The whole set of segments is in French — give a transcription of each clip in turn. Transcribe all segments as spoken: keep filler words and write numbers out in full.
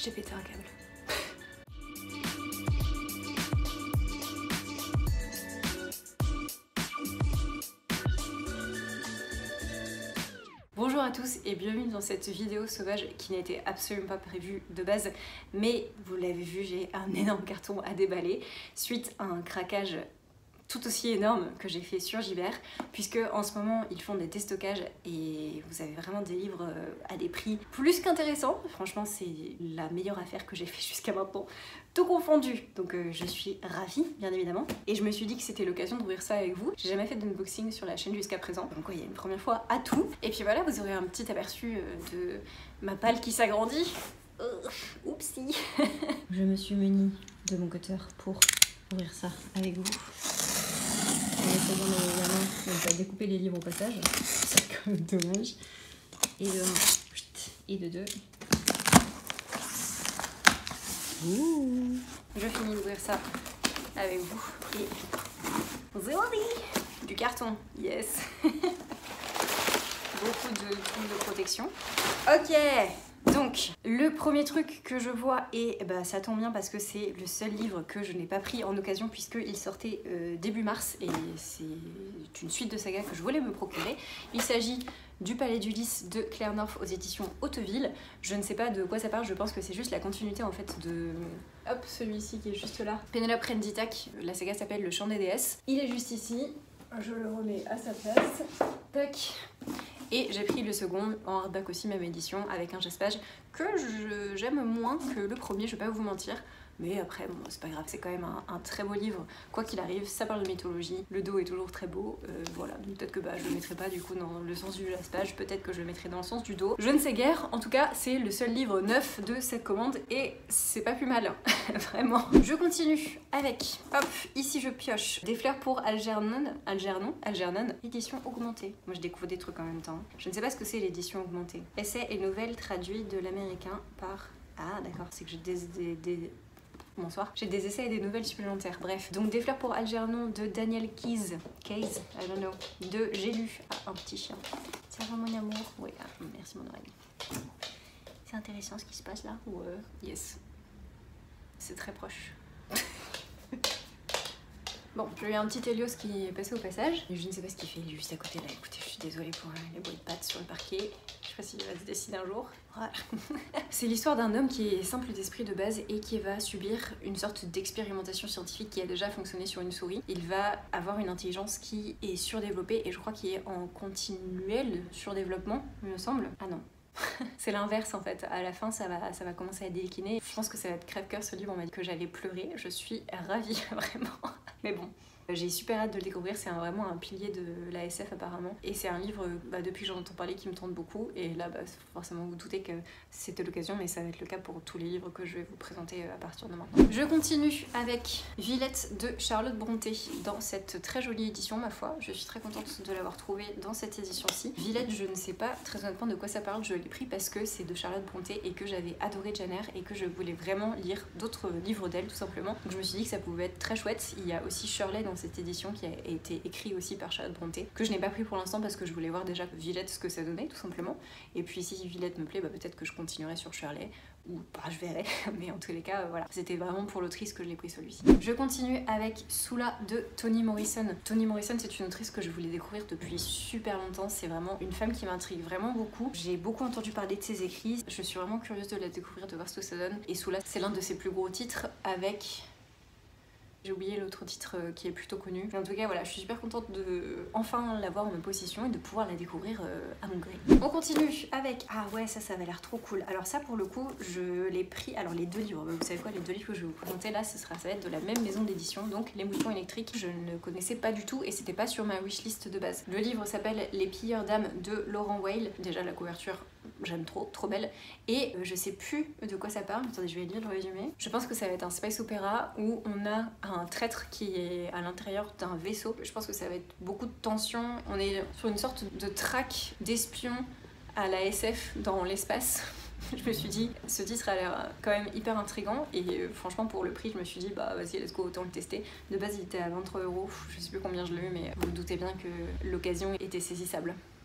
J'ai pété un câble. Bonjour à tous et bienvenue dans cette vidéo sauvage qui n'était absolument pas prévue de base, mais vous l'avez vu, j'ai un énorme carton à déballer suite à un craquage tout aussi énorme que j'ai fait sur Gibert, puisque en ce moment ils font des déstockages et vous avez vraiment des livres à des prix plus qu'intéressants. Franchement, c'est la meilleure affaire que j'ai fait jusqu'à maintenant, tout confondu. Donc euh, je suis ravie, bien évidemment, et je me suis dit que c'était l'occasion d'ouvrir ça avec vous. J'ai jamais fait d'unboxing sur la chaîne jusqu'à présent, donc ouais, il y a une première fois à tout. Et puis voilà, vous aurez un petit aperçu de ma palle qui s'agrandit. Uh, oupsie. Je me suis munie de mon cutter pour ouvrir ça avec vous. En essayant de la main, on va découper les livres au passage, c'est quand même dommage. Et de un, et de deux. Ouh. Je finis d'ouvrir ça avec vous. Et zéori, du carton, yes. Beaucoup de trucs de protection. Ok. Donc, le premier truc que je vois, et bah, ça tombe bien parce que c'est le seul livre que je n'ai pas pris en occasion puisqu'il sortait euh, début mars et c'est une suite de saga que je voulais me procurer. Il s'agit du Palais d'Ulysse de Claire North aux éditions Hauteville. Je ne sais pas de quoi ça parle, je pense que c'est juste la continuité en fait de... Hop, celui-ci qui est juste là. Pénélope Renditak, la saga s'appelle Le Chant des déesses. Il est juste ici, je le remets à sa place. Tac. Et j'ai pris le second en hardback aussi, même édition, avec un gespage que j'aime moins que le premier, je vais pas vous mentir. Mais après, bon, c'est pas grave, c'est quand même un, un très beau livre. Quoi qu'il arrive, ça parle de mythologie, le dos est toujours très beau. Euh, voilà, peut-être que bah, je le mettrai pas du coup dans le sens du gespage, peut-être que je le mettrai dans le sens du dos. Je ne sais guère, en tout cas, c'est le seul livre neuf de cette commande et c'est pas plus mal, vraiment. Je continue avec, hop, ici je pioche des fleurs pour Algernon, Algernon, Algernon, édition augmentée. Moi je découvre des trucs en même temps. Je ne sais pas ce que c'est l'édition augmentée. Essai et nouvelles traduits de l'américain par... Ah d'accord, c'est que j'ai des... des, des... Bonsoir. J'ai des essais et des nouvelles supplémentaires. Bref. Donc des fleurs pour Algernon de Daniel Keyes. Keyes, I don't know. De J'ai lu. Ah, un petit chien. Ça va mon amour. Oui, ah, merci mon oreille. C'est intéressant ce qui se passe là. Ou euh, yes. C'est très proche. Bon, j'ai eu un petit Helios qui est passé au passage. Je ne sais pas ce qu'il fait, il est juste à côté là. Écoutez, je suis désolée pour les bruits de pattes sur le parquet. Je sais pas s'il va se décider un jour. Voilà. C'est l'histoire d'un homme qui est simple d'esprit de base et qui va subir une sorte d'expérimentation scientifique qui a déjà fonctionné sur une souris. Il va avoir une intelligence qui est surdéveloppée et je crois qu'il est en continuel surdéveloppement, il me semble. Ah non. C'est l'inverse en fait, à la fin ça va, ça va commencer à décliner. Je pense que ça va être crève-cœur ce livre, on m'a dit que j'allais pleurer, je suis ravie vraiment. Mais bon, j'ai super hâte de le découvrir, c'est vraiment un pilier de la S F apparemment. Et c'est un livre, bah, depuis que j'en entends parler, qui me tente beaucoup. Et là, bah, forcément vous doutez que c'était l'occasion, mais ça va être le cas pour tous les livres que je vais vous présenter à partir de maintenant. Je continue avec Villette de Charlotte Brontë, dans cette très jolie édition ma foi. Je suis très contente de l'avoir trouvée dans cette édition-ci. Villette, je ne sais pas très honnêtement de quoi ça parle, je l'ai pris parce que c'est de Charlotte Brontë et que j'avais adoré Jane Eyre et que je voulais vraiment lire d'autres livres d'elle tout simplement. Donc je me suis dit que ça pouvait être très chouette. Il y a aussi Shirley dans cette édition qui a été écrit aussi par Charlotte Brontë, que je n'ai pas pris pour l'instant parce que je voulais voir déjà Villette ce que ça donnait tout simplement. Et puis si Villette me plaît, bah, peut-être que je continuerai sur Shirley. Ou bah, je verrai, mais en tous les cas, euh, voilà. C'était vraiment pour l'autrice que je l'ai pris celui-ci. Je continue avec Sula de Toni Morrison. Toni Morrison, c'est une autrice que je voulais découvrir depuis super longtemps. C'est vraiment une femme qui m'intrigue vraiment beaucoup. J'ai beaucoup entendu parler de ses écrits. Je suis vraiment curieuse de la découvrir, de voir ce que ça donne. Et Sula, c'est l'un de ses plus gros titres avec... J'ai oublié l'autre titre qui est plutôt connu. Mais en tout cas, voilà, je suis super contente de enfin l'avoir en ma possession et de pouvoir la découvrir à mon gré. On continue avec... Ah ouais, ça, ça avait l'air trop cool. Alors ça, pour le coup, je l'ai pris... Alors les deux livres, vous savez quoi, les deux livres que je vais vous présenter là, ce sera, ça va être de la même maison d'édition, donc Les Moutons électriques. Je ne connaissais pas du tout et c'était pas sur ma wishlist de base. Le livre s'appelle Les Pilleurs d'âmes de Laurent Weil. Déjà, la couverture, j'aime trop, trop belle. Et je sais plus de quoi ça parle. Attendez, je vais lire le résumé. Je pense que ça va être un space opéra où on a un traître qui est à l'intérieur d'un vaisseau. Je pense que ça va être beaucoup de tension. On est sur une sorte de traque d'espion à la S F dans l'espace. Je me suis dit, ce titre a l'air quand même hyper intriguant et euh, franchement pour le prix je me suis dit bah vas-y let's go, autant le tester. De base il était à vingt-trois euros, je sais plus combien je l'ai eu mais vous vous doutez bien que l'occasion était saisissable.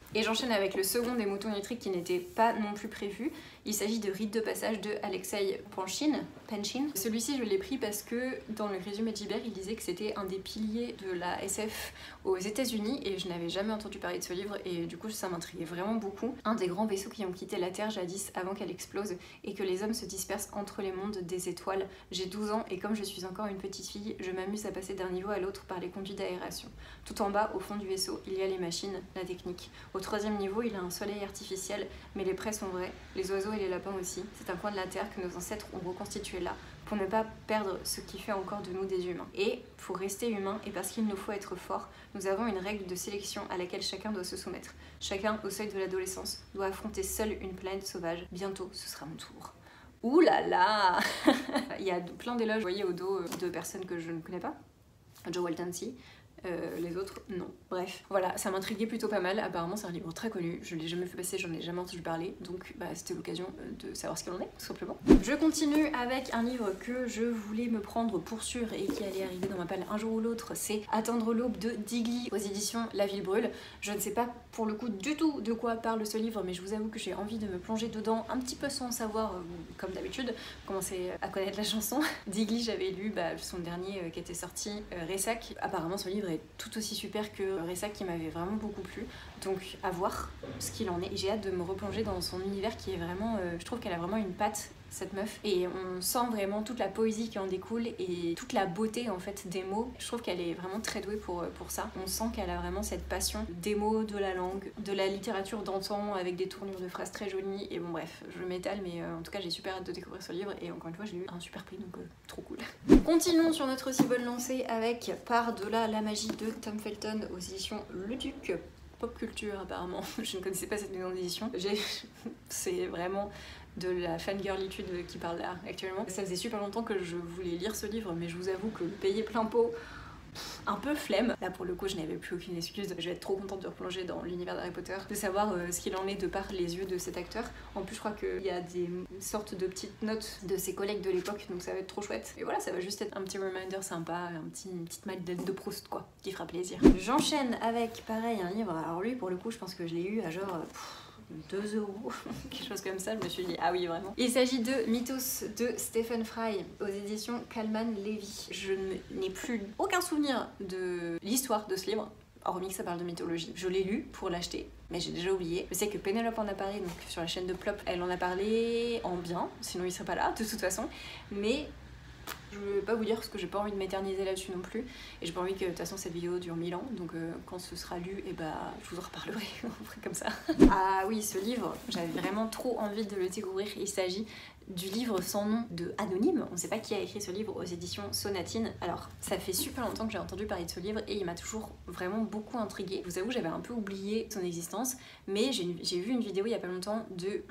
Et j'enchaîne avec le second des moutons électriques qui n'était pas non plus prévu. Il s'agit de Rite de passage de Alexei Panshin. Panshin. Celui-ci je l'ai pris parce que dans le résumé de Gibert il disait que c'était un des piliers de la S F aux États-Unis et je n'avais jamais entendu parler de ce livre et du coup ça m'intriguait vraiment beaucoup. Un des grands vaisseaux qui ont quitté la Terre jadis avant qu'elle explose et que les hommes se dispersent entre les mondes des étoiles. J'ai douze ans et comme je suis encore une petite fille, je m'amuse à passer d'un niveau à l'autre par les conduits d'aération. Tout en bas, au fond du vaisseau, il y a les machines, la technique. Au troisième niveau, il y a un soleil artificiel, mais les prés sont vrais, les oiseaux et les lapins aussi. C'est un coin de la Terre que nos ancêtres ont reconstitué là, pour ne pas perdre ce qui fait encore de nous des humains. Et pour rester humain, et parce qu'il nous faut être forts, nous avons une règle de sélection à laquelle chacun doit se soumettre. Chacun, au seuil de l'adolescence, doit affronter seul une planète sauvage. Bientôt, ce sera mon tour. Ouh là là. Il y a plein d'éloges, vous voyez, au dos de personnes que je ne connais pas. Jo Walton, si. Euh, les autres, non. Bref, voilà, ça m'intriguait plutôt pas mal. Apparemment, c'est un livre très connu. Je l'ai jamais fait passer, j'en ai jamais entendu parler. Donc, bah, c'était l'occasion de savoir ce qu'il en est, tout simplement. Je continue avec un livre que je voulais me prendre pour sûr et qui allait arriver dans ma palle un jour ou l'autre. C'est Attendre l'aube de Digli aux éditions La Ville Brûle. Je ne sais pas pour le coup du tout de quoi parle ce livre, mais je vous avoue que j'ai envie de me plonger dedans un petit peu sans savoir, euh, comme d'habitude, commencer à connaître la chanson. Digli, j'avais lu bah, son dernier euh, qui était sorti, euh, Ressac. Apparemment, ce livre est tout aussi super que Ressac qui m'avait vraiment beaucoup plu, donc à voir ce qu'il en est. J'ai hâte de me replonger dans son univers qui est vraiment, euh, je trouve qu'elle a vraiment une patte, cette meuf, et on sent vraiment toute la poésie qui en découle et toute la beauté en fait des mots. Je trouve qu'elle est vraiment très douée pour, pour ça. On sent qu'elle a vraiment cette passion des mots, de la langue, de la littérature d'antan avec des tournures de phrases très jolies, et bon bref, je m'étale, mais euh, en tout cas j'ai super hâte de découvrir ce livre et encore une fois j'ai eu un super prix, donc euh, trop cool. Continuons sur notre si bonne lancée avec Par-delà la magie de Tom Felton aux éditions Le Duc. Pop culture apparemment, je ne connaissais pas cette maison d'édition. C'est vraiment de la fangirlitude qui parle là actuellement. Ça faisait super longtemps que je voulais lire ce livre, mais je vous avoue que le payer plein pot, un peu flemme. Là pour le coup je n'avais plus aucune excuse, je vais être trop contente de replonger dans l'univers d'Harry Potter, de savoir euh, ce qu'il en est de par les yeux de cet acteur. En plus je crois qu'il y a des sortes de petites notes de ses collègues de l'époque, donc ça va être trop chouette. Et voilà, ça va juste être un petit reminder sympa, un petit, une petite Madeleine de Proust quoi, qui fera plaisir. J'enchaîne avec pareil un livre, alors lui pour le coup je pense que je l'ai eu à genre... Pff, deux euros, quelque chose comme ça, je me suis dit ah oui vraiment. Il s'agit de Mythos de Stephen Fry aux éditions Kalman Levy. Je n'ai plus aucun souvenir de l'histoire de ce livre, hormis que ça parle de mythologie. Je l'ai lu pour l'acheter, mais j'ai déjà oublié. Je sais que Pénélope en a parlé, donc sur la chaîne de Plop, elle en a parlé en bien, sinon il serait pas là de toute façon, mais je vais pas vous dire parce que j'ai pas envie de m'éterniser là-dessus non plus, et j'ai pas envie que de toute façon cette vidéo dure mille ans, donc euh, quand ce sera lu, et bah je vous en reparlerai, on ferait comme ça. Ah oui, ce livre, j'avais vraiment trop envie de le découvrir. Il s'agit du livre sans nom de Anonyme. On sait pas qui a écrit ce livre aux éditions Sonatine. Alors ça fait super longtemps que j'ai entendu parler de ce livre et il m'a toujours vraiment beaucoup intriguée. Je vous avoue, j'avais un peu oublié son existence, mais j'ai vu une vidéo il y a pas longtemps de...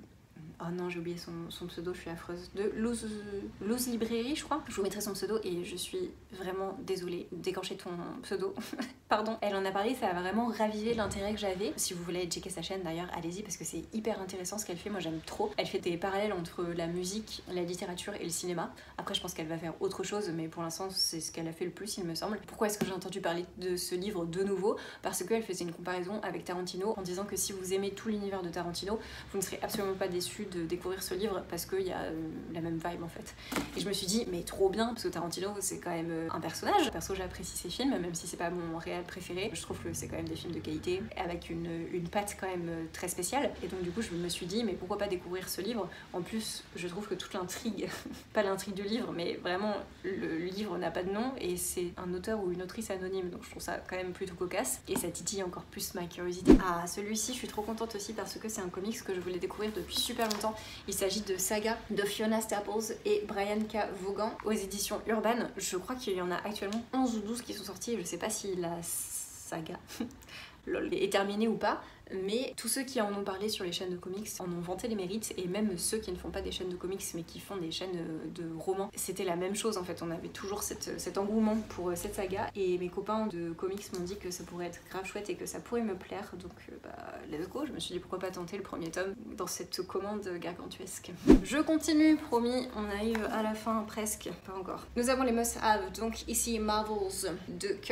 Oh non, j'ai oublié son, son pseudo, je suis affreuse. De Lose, Lose Librairie, je crois. Je vous mettrai son pseudo et je suis vraiment désolée d'écorcher ton pseudo. Pardon. Elle en a parlé, ça a vraiment ravivé l'intérêt que j'avais. Si vous voulez checker sa chaîne d'ailleurs, allez-y parce que c'est hyper intéressant ce qu'elle fait. Moi j'aime trop. Elle fait des parallèles entre la musique, la littérature et le cinéma. Après, je pense qu'elle va faire autre chose, mais pour l'instant, c'est ce qu'elle a fait le plus, il me semble. Pourquoi est-ce que j'ai entendu parler de ce livre de nouveau? Parce qu'elle faisait une comparaison avec Tarantino en disant que si vous aimez tout l'univers de Tarantino, vous ne serez absolument pas déçus de découvrir ce livre parce qu'il y a euh, la même vibe en fait. Et je me suis dit mais trop bien parce que Tarantino c'est quand même euh, un personnage. Perso j'apprécie ses films même si c'est pas mon réel préféré. Je trouve que c'est quand même des films de qualité avec une, une patte quand même euh, très spéciale. Et donc du coup je me suis dit mais pourquoi pas découvrir ce livre. En plus je trouve que toute l'intrigue, pas l'intrigue du livre mais vraiment le livre n'a pas de nom et c'est un auteur ou une autrice anonyme, donc je trouve ça quand même plutôt cocasse et ça titille encore plus ma curiosité. Ah celui-ci je suis trop contente aussi parce que c'est un comics que je voulais découvrir depuis super longtemps. Il s'agit de Saga de Fiona Staples et Brian K. Vaughan aux éditions Urban. Je crois qu'il y en a actuellement onze ou douze qui sont sortis. Je sais pas si la saga lol, est terminée ou pas, mais tous ceux qui en ont parlé sur les chaînes de comics en ont vanté les mérites, et même ceux qui ne font pas des chaînes de comics mais qui font des chaînes de romans, c'était la même chose en fait. On avait toujours cette, cet engouement pour cette saga et mes copains de comics m'ont dit que ça pourrait être grave chouette et que ça pourrait me plaire, donc bah let's go. Je me suis dit pourquoi pas tenter le premier tome dans cette commande gargantuesque. Je continue, promis, on arrive à la fin presque, pas encore. Nous avons les must-have, donc ici Marvels de Kurt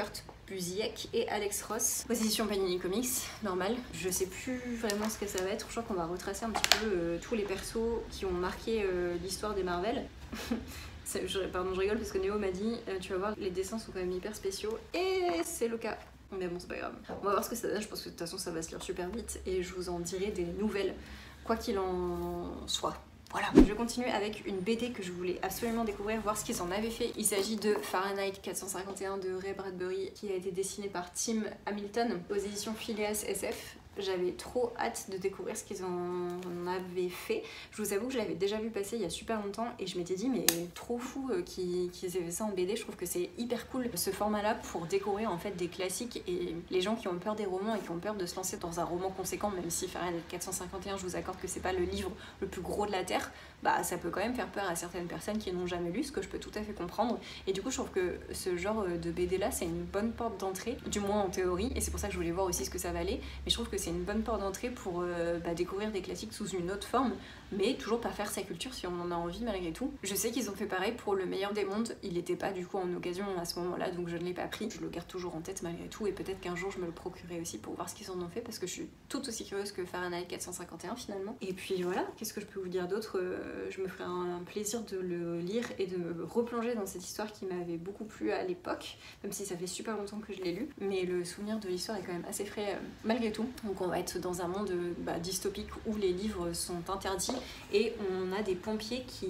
Buziek et Alex Ross, position Panini Comics, normal. Je sais plus vraiment ce que ça va être, je crois qu'on va retracer un petit peu euh, tous les persos qui ont marqué euh, l'histoire des Marvel. je, pardon, je rigole parce que Néo m'a dit euh, tu vas voir, les dessins sont quand même hyper spéciaux, et c'est le cas. Mais bon, c'est pas grave. On va voir ce que ça donne, je pense que de toute façon ça va se lire super vite et je vous en dirai des nouvelles, quoi qu'il en soit. Voilà, je continue avec une B D que je voulais absolument découvrir, voir ce qu'ils en avaient fait. Il s'agit de Fahrenheit quatre cent cinquante et un de Ray Bradbury, qui a été dessiné par Tim Hamilton aux éditions Phileas S F. J'avais trop hâte de découvrir ce qu'ils en avaient fait. Je vous avoue que je l'avais déjà vu passer il y a super longtemps et je m'étais dit mais trop fou qu'ils qu'ils aient fait ça en B D. Je trouve que c'est hyper cool ce format là pour découvrir en fait des classiques, et les gens qui ont peur des romans et qui ont peur de se lancer dans un roman conséquent, même si Fahrenheit quatre cent cinquante et un, je vous accorde que c'est pas le livre le plus gros de la terre, bah ça peut quand même faire peur à certaines personnes qui n'ont jamais lu, ce que je peux tout à fait comprendre. Et du coup je trouve que ce genre de B D là c'est une bonne porte d'entrée, du moins en théorie, et c'est pour ça que je voulais voir aussi ce que ça valait. Mais je trouve que c'est une bonne porte d'entrée pour euh, bah, découvrir des classiques sous une autre forme, mais toujours pas faire sa culture si on en a envie malgré tout. Je sais qu'ils ont fait pareil pour Le Meilleur des Mondes, il n'était pas du coup en occasion à ce moment là, donc je ne l'ai pas pris. Je le garde toujours en tête malgré tout, et peut-être qu'un jour je me le procurerai aussi pour voir ce qu'ils en ont fait, parce que je suis tout aussi curieuse que Fahrenheit quatre cent cinquante et un finalement. Et puis voilà, qu'est-ce que je peux vous dire d'autre? euh, Je me ferai un plaisir de le lire et de me replonger dans cette histoire qui m'avait beaucoup plu à l'époque, même si ça fait super longtemps que je l'ai lu, mais le souvenir de l'histoire est quand même assez frais euh, malgré tout. Donc on va être dans un monde bah, dystopique où les livres sont interdits et on a des pompiers qui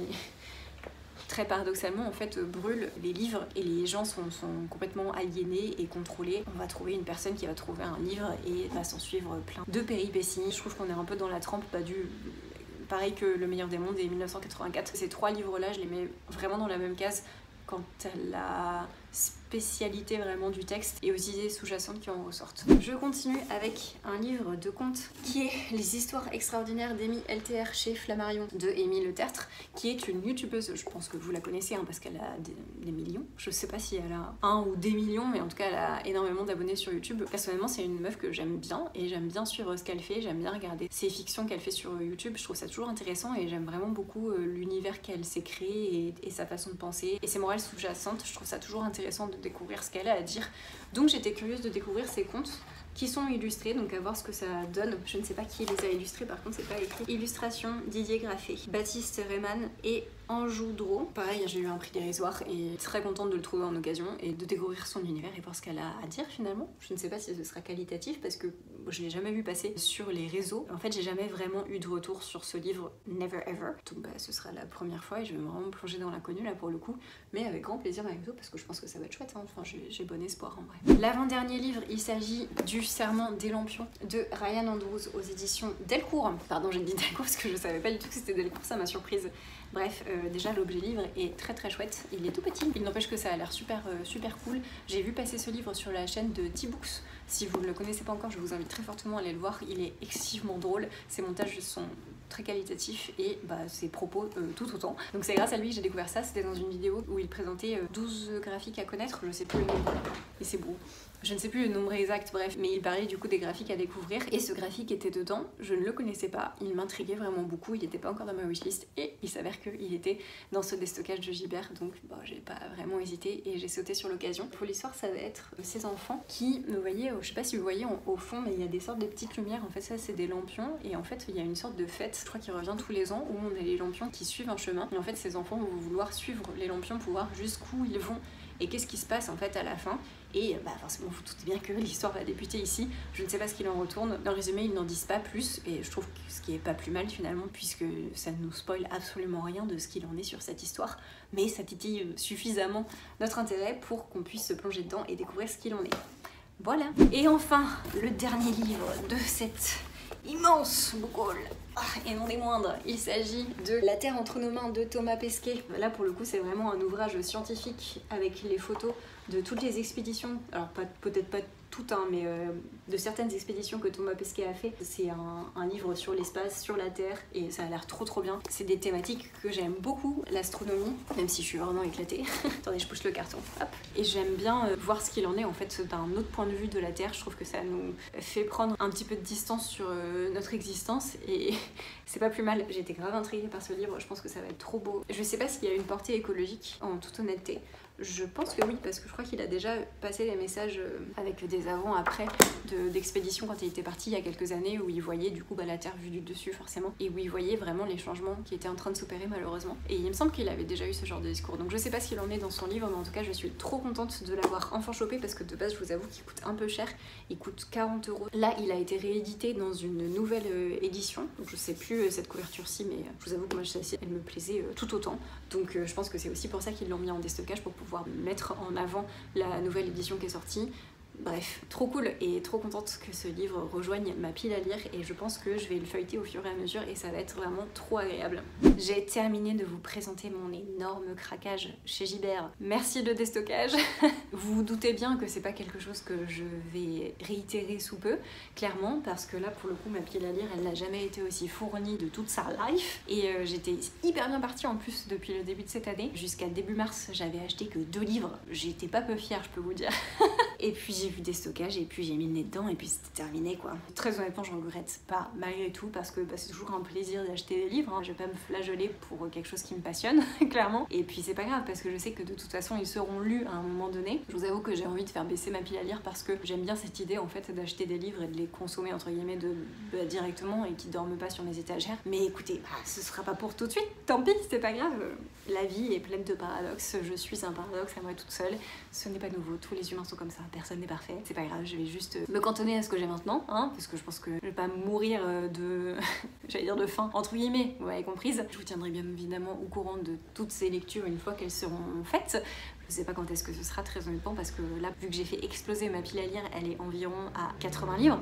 très paradoxalement en fait brûlent les livres, et les gens sont, sont complètement aliénés et contrôlés. On va trouver une personne qui va trouver un livre et va s'en suivre plein de péripéties. Je trouve qu'on est un peu dans la trempe bah, du... pareil que Le Meilleur des Mondes et mille neuf cent quatre-vingt-quatre. Ces trois livres là je les mets vraiment dans la même case quant à la spécialité vraiment du texte et aux idées sous-jacentes qui en ressortent. Je continue avec un livre de contes qui est Les Histoires extraordinaires d'Amy L T R chez Flammarion de Amy Le Tertre, qui est une youtubeuse, je pense que vous la connaissez hein, parce qu'elle a des, des millions. Je sais pas si elle a un ou des millions, mais en tout cas elle a énormément d'abonnés sur YouTube. Personnellement c'est une meuf que j'aime bien et j'aime bien suivre ce qu'elle fait, j'aime bien regarder ses fictions qu'elle fait sur YouTube, je trouve ça toujours intéressant et j'aime vraiment beaucoup euh, l'univers qu'elle s'est créé et, et sa façon de penser et ses morales sous-jacentes. Je trouve ça toujours intéressant de découvrir ce qu'elle a à dire. Donc j'étais curieuse de découvrir ses contes qui sont illustrés, donc à voir ce que ça donne. Je ne sais pas qui les a illustrés, par contre c'est pas écrit. Illustration Didier Graffé, Baptiste Reyman et Anjou Dro. Pareil, j'ai eu un prix dérisoire et très contente de le trouver en occasion et de découvrir son univers et voir ce qu'elle a à dire finalement. Je ne sais pas si ce sera qualitatif parce que je l'ai jamais vu passer sur les réseaux. En fait, j'ai jamais vraiment eu de retour sur ce livre, never ever. Donc bah, ce sera la première fois et je vais vraiment me plonger dans l'inconnu là pour le coup, mais avec grand plaisir malgré tout parce que je pense que ça va être chouette, hein. Enfin, j'ai bon espoir en vrai. L'avant-dernier livre, il s'agit du Serment des Lampions de Ryan Andrews aux éditions Delcourt. Pardon, j'ai dit Delcourt parce que je savais pas du tout que c'était Delcourt, ça m'a surprise. Bref, euh, déjà l'objet livre est très très chouette, il est tout petit, il n'empêche que ça a l'air super euh, super cool. J'ai vu passer ce livre sur la chaîne de T-Books, si vous ne le connaissez pas encore je vous invite très fortement à aller le voir, il est excessivement drôle, ses montages sont très qualitatifs et bah, ses propos euh, tout autant. Donc c'est grâce à lui que j'ai découvert ça, c'était dans une vidéo où il présentait euh, douze graphiques à connaître, je sais plus le nombre, et c'est beau. Je ne sais plus le nombre exact, bref, mais il parlait du coup des graphiques à découvrir et ce graphique était dedans, je ne le connaissais pas, il m'intriguait vraiment beaucoup, il n'était pas encore dans ma wishlist et il s'avère qu'il était dans ce déstockage de Gibert, donc bon, j'ai pas vraiment hésité et j'ai sauté sur l'occasion. Pour l'histoire, ça va être ces enfants qui, vous voyez, je sais pas si vous voyez au fond, mais il y a des sortes de petites lumières, en fait ça c'est des lampions et en fait il y a une sorte de fête, je crois qu'il revient tous les ans, où on a les lampions qui suivent un chemin et en fait ces enfants vont vouloir suivre les lampions pour voir jusqu'où ils vont et qu'est-ce qui se passe en fait à la fin. Et bah forcément vous doutez bien que l'histoire va débuter ici, je ne sais pas ce qu'il en retourne. Dans le résumé ils n'en disent pas plus et je trouve que ce qui est pas plus mal finalement puisque ça ne nous spoil absolument rien de ce qu'il en est sur cette histoire, mais ça titille suffisamment notre intérêt pour qu'on puisse se plonger dedans et découvrir ce qu'il en est. Voilà. Et enfin le dernier livre de cette immense bookhaul, ah, et non des moindres, il s'agit de La Terre entre nos mains de Thomas Pesquet. Là pour le coup c'est vraiment un ouvrage scientifique avec les photos de toutes les expéditions, alors peut-être pas toutes, hein, mais euh, de certaines expéditions que Thomas Pesquet a fait. C'est un, un livre sur l'espace, sur la Terre, et ça a l'air trop trop bien. C'est des thématiques que j'aime beaucoup, l'astronomie, même si je suis vraiment éclatée. Attendez, je pousse le carton, hop. Et j'aime bien euh, voir ce qu'il en est en fait d'un autre point de vue de la Terre. Je trouve que ça nous fait prendre un petit peu de distance sur euh, notre existence, et c'est pas plus mal. J'ai été grave intriguée par ce livre, je pense que ça va être trop beau. Je sais pas s'il y a une portée écologique, en toute honnêteté. Je pense que oui, parce que je crois qu'il a déjà passé des messages avec des avant-après d'expédition quand il était parti il y a quelques années, où il voyait du coup bah, la Terre vue du dessus forcément, et où il voyait vraiment les changements qui étaient en train de s'opérer malheureusement. Et il me semble qu'il avait déjà eu ce genre de discours, donc je sais pas ce qu'il en est dans son livre, mais en tout cas je suis trop contente de l'avoir enfin chopé, parce que de base je vous avoue qu'il coûte un peu cher, il coûte quarante euros. Là il a été réédité dans une nouvelle édition, donc je sais plus cette couverture-ci, mais je vous avoue que moi celle-ci elle me plaisait tout autant, donc je pense que c'est aussi pour ça qu'ils l'ont mis en déstockage, pour pouvoir mettre en avant la nouvelle édition qui est sortie. Bref, trop cool et trop contente que ce livre rejoigne ma pile à lire, et je pense que je vais le feuilleter au fur et à mesure et ça va être vraiment trop agréable. J'ai terminé de vous présenter mon énorme craquage chez Gibert. Merci le déstockage. Vous vous doutez bien que c'est pas quelque chose que je vais réitérer sous peu, clairement, parce que là pour le coup ma pile à lire elle n'a jamais été aussi fournie de toute sa life, et euh, j'étais hyper bien partie en plus depuis le début de cette année. Jusqu'à début mars j'avais acheté que deux livres, j'étais pas peu fière je peux vous dire. Et puis j'ai vu des stockages et puis j'ai mis le nez dedans et puis c'était terminé quoi. Très honnêtement j'en regrette pas malgré tout, parce que bah, c'est toujours un plaisir d'acheter des livres, hein. Je vais pas me flageoler pour quelque chose qui me passionne clairement, et puis c'est pas grave parce que je sais que de toute façon ils seront lus à un moment donné. Je vous avoue que j'ai envie de faire baisser ma pile à lire parce que j'aime bien cette idée en fait d'acheter des livres et de les consommer entre guillemets de, bah, directement, et qui dorment pas sur mes étagères. Mais écoutez, bah, ce sera pas pour tout de suite, tant pis, c'est pas grave. La vie est pleine de paradoxes, je suis un paradoxe à moi toute seule, ce n'est pas nouveau, tous les humains sont comme ça, personne n'est parfait, c'est pas grave, je vais juste me cantonner à ce que j'ai maintenant, hein, parce que je pense que je vais pas mourir de, j'allais dire de faim, entre guillemets, vous m'avez comprise. Je vous tiendrai bien évidemment au courant de toutes ces lectures une fois qu'elles seront faites. Je sais pas quand est-ce que ce sera très honnêtement, parce que là, vu que j'ai fait exploser ma pile à lire, elle est environ à quatre-vingts livres.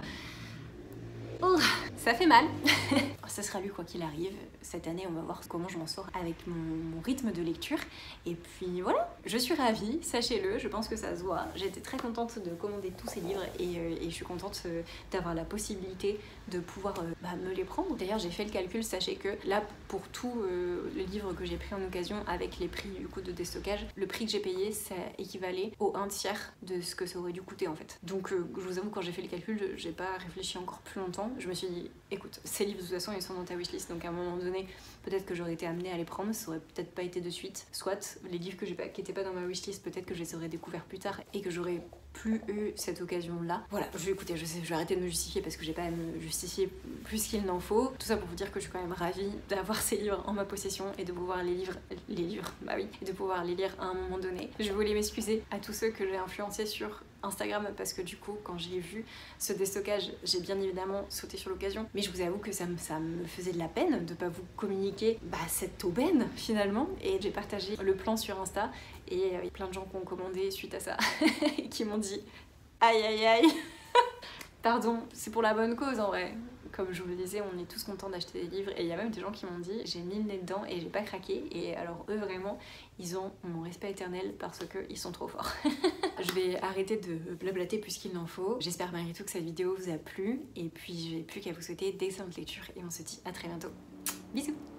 Oh, ça fait mal. Ça sera lu quoi qu'il arrive. Cette année, on va voir comment je m'en sors avec mon, mon rythme de lecture. Et puis voilà, je suis ravie, sachez-le, je pense que ça se voit. J'étais très contente de commander tous ces livres et, euh, et je suis contente euh, d'avoir la possibilité de pouvoir euh, bah, me les prendre. D'ailleurs, j'ai fait le calcul, sachez que là, pour tout euh, le livre que j'ai pris en occasion, avec les prix du coup de déstockage, le prix que j'ai payé, ça équivalait au un tiers de ce que ça aurait dû coûter en fait. Donc euh, je vous avoue, quand j'ai fait le calcul, j'ai pas réfléchi encore plus longtemps. Je me suis dit, écoute, ces livres de toute façon ils sont dans ta wishlist, donc à un moment donné peut-être que j'aurais été amenée à les prendre, ça aurait peut-être pas été de suite, soit les livres que j'ai pas, qui étaient pas dans ma wishlist, peut-être que je les aurais découverts plus tard et que j'aurais plus eu cette occasion là. Voilà, je vais écouter, je sais, je vais arrêter de me justifier parce que j'ai pas à me justifier plus qu'il n'en faut. Tout ça pour vous dire que je suis quand même ravie d'avoir ces livres en ma possession et de pouvoir les livres, les livres, bah oui, et de pouvoir les lire à un moment donné. Je voulais m'excuser à tous ceux que j'ai influencés sur Instagram, parce que du coup quand j'ai vu ce déstockage, j'ai bien évidemment sauté sur l'occasion, mais je vous avoue que ça me, ça me faisait de la peine de pas vous communiquer bah, cette aubaine finalement, et j'ai partagé le plan sur Insta et il euh, y a plein de gens qui ont commandé suite à ça et qui m'ont dit aïe aïe aïe. Pardon, c'est pour la bonne cause en vrai. Comme je vous le disais, on est tous contents d'acheter des livres, et il y a même des gens qui m'ont dit j'ai mis le nez dedans et j'ai pas craqué, et alors eux vraiment ils ont mon respect éternel parce qu'ils sont trop forts. Je vais arrêter de blablater plus qu'il n'en faut. J'espère malgré tout que cette vidéo vous a plu, et puis j'ai plus qu'à vous souhaiter d'excellentes lectures et on se dit à très bientôt. Bisous.